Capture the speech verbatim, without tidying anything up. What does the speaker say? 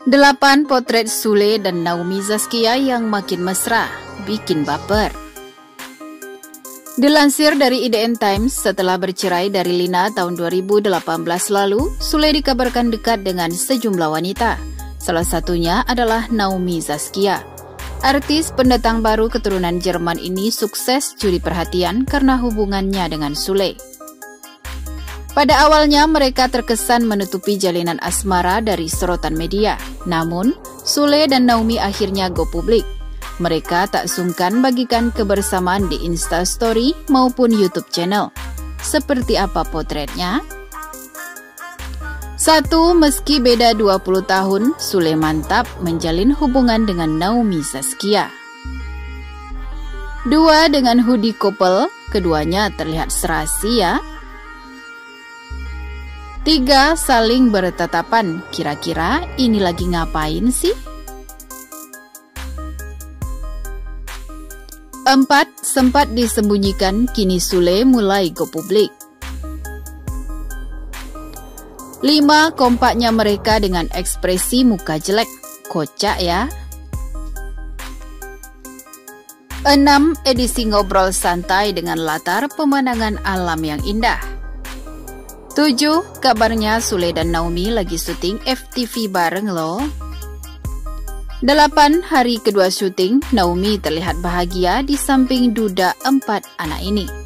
Delapan potret Sule dan Naomi Zaskia yang makin mesra, bikin baper. Dilansir dari I D N Times, setelah bercerai dari Lina tahun dua ribu delapan belas lalu, Sule dikabarkan dekat dengan sejumlah wanita. Salah satunya adalah Naomi Zaskia. Artis pendatang baru keturunan Jerman ini sukses curi perhatian karena hubungannya dengan Sule. Pada awalnya mereka terkesan menutupi jalinan asmara dari sorotan media. Namun, Sule dan Naomi akhirnya go publik. Mereka tak sungkan bagikan kebersamaan di Instastory maupun YouTube channel. Seperti apa potretnya? Satu, meski beda dua puluh tahun, Sule mantap menjalin hubungan dengan Naomi Zaskia. Dua, dengan hoodie couple, keduanya terlihat serasi ya. Tiga, saling bertatapan, kira-kira ini lagi ngapain sih? Empat, sempat disembunyikan, kini Sule mulai go publik. Lima, kompaknya mereka dengan ekspresi muka jelek, kocak ya. Enam, edisi ngobrol santai dengan latar pemandangan alam yang indah. Tujuh, kabarnya Sule dan Naomi lagi syuting F T V bareng loh. Delapan, hari kedua syuting, Naomi terlihat bahagia di samping duda empat anak ini.